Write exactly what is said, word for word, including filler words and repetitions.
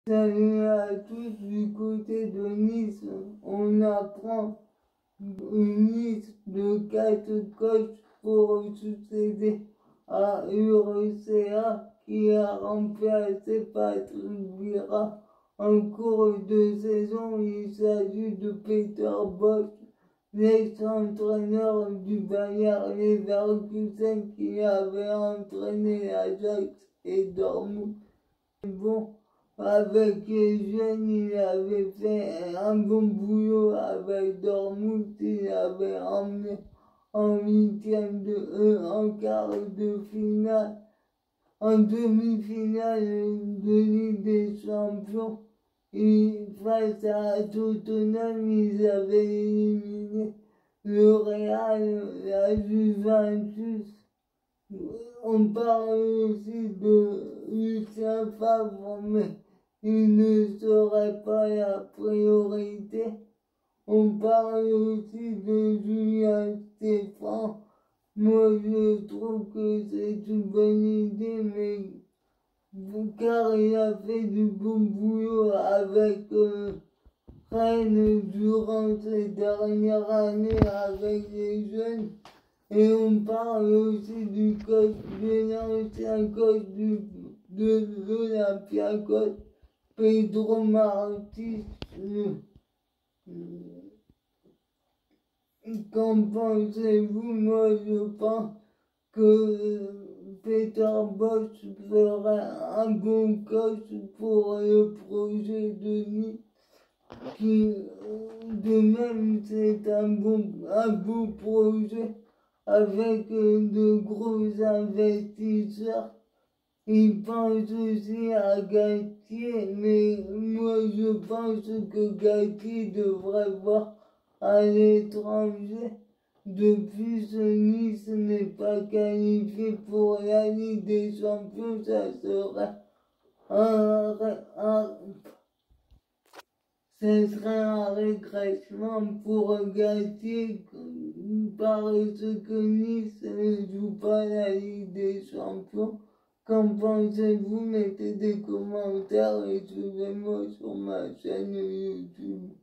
Salut à tous du côté de Nice. On apprend une liste de quatre coachs pour succéder à Urcea qui a remplacé Patrick Vieira en cours de saison. Il s'agit de Peter Bosz, l'ex-entraîneur du Bayer Leverkusen qui avait entraîné l'Ajax et Dortmund. Bon, avec les jeunes, il avait fait un bon boulot avec Dortmund. Il avait emmené en huitième de euh, en quart de finale, en demi-finale de Ligue des Champions. Et face à Tottenham, ils avaient éliminé le Real, la Juventus. On parle aussi de Lucien Favre, mais il ne serait pas la priorité. On parle aussi de Julien Stéphan. Moi, je trouve que c'est une bonne idée, mais car il a fait du bon boulot avec euh, Rennes durant ces dernières années avec les jeunes. Et on parle aussi du coach, de l'ancien coach du, de l'Olympiakos, Pedro Martins. Qu'en pensez-vous? Moi, je pense que Peter Bosz ferait un bon coach pour le projet de Nice. Qui, de même, c'est un bon, un beau projet avec de gros investisseurs. Ils pensent aussi à Galtier, mais moi je pense que Galtier devrait voir à l'étranger. De plus, Nice n'est pas qualifié pour la Ligue des Champions, ça serait un, un ce serait un régressement pour Galtier parce que Nice ne joue pas la Ligue des Champions. Qu'en pensez-vous? Mettez des commentaires et suivez-moi sur ma chaîne YouTube.